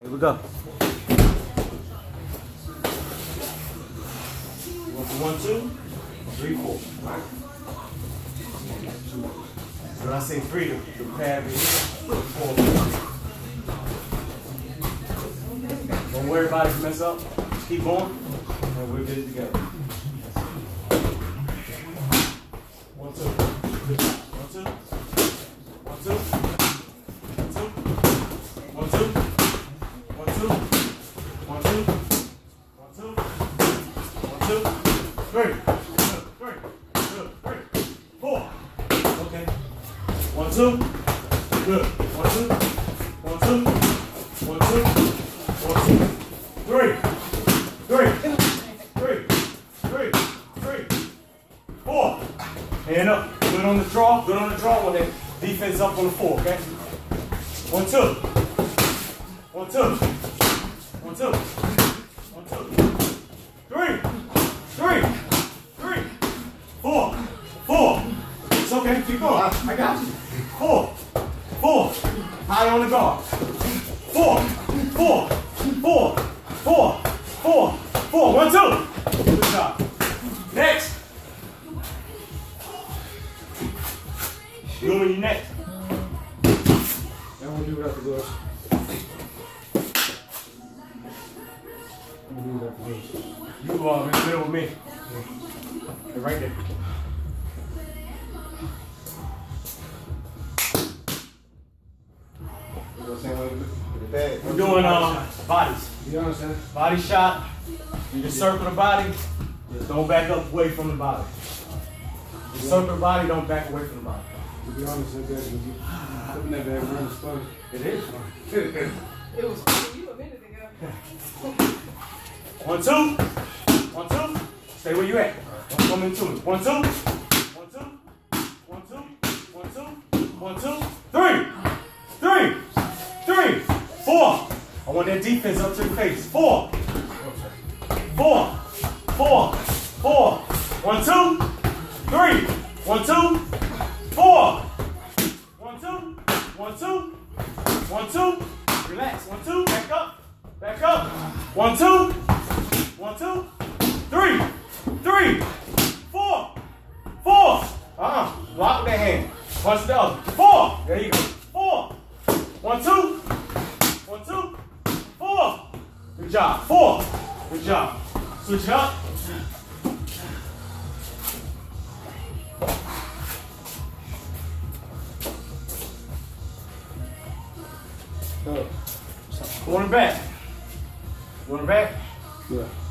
Here we go. 1, 2, 3, 4. Right. When I say 3, the pad is 4. Don't worry about it if you mess up. Just keep going, and we'll get it together. 1, 2. 1, 2. 1, 2. 1, 2. 1, 2. 1, 2. 1, 2. 1, 2. 1, 2. 3. 4. Okay. 1, 2. Good. 1, 2. 1, 2. 1, 2. 1, 2. 3. 3. 3. 3. 3. 4. Hand up. Good on the draw. Good on the draw when that defense up on the 4. Okay. 1, 2. 1, 2. 1, 2. 1, 2. 3. 3. 3. 4. 4. It's okay. Keep going. I got you. 4. 4. High on the guard. 4. 4. 4. 4. 4. 4. 1, 2. Good job. Next. Good when you next. I want to do without the gloves. I'm going to do without the gloves. You in the middle with me. Yeah. Right there. We're doing bodies. You understand? Body shot. You just circle the body. Just don't back up away from the body. Just circle the body, don't back away from the body. To be honest, that bad, you putting that bad around is funny. It is fun. It was funny you a minute ago. 1, 2. 1, 2. Stay where you at. Don't come into it. 1, 2. 1, 2. 1, 2. 1, 2. 1, 2. 3. 3. 3. 4. I want that defense up to the face. 4. 4. 4. 4. 1, 2. 3. 1, 2. 4. 1, 2. 1, 2. 1, 2. Relax. 1, 2. Back up. Back up. 1, 2. 1, 2. 3. 3. 4. 4. Block with that hand. Punch the other. 4. There you go. 4. 1, 2. 1, 2. 4. Good job. 4. Good job. Switch it up. Going back. Going back. Yeah.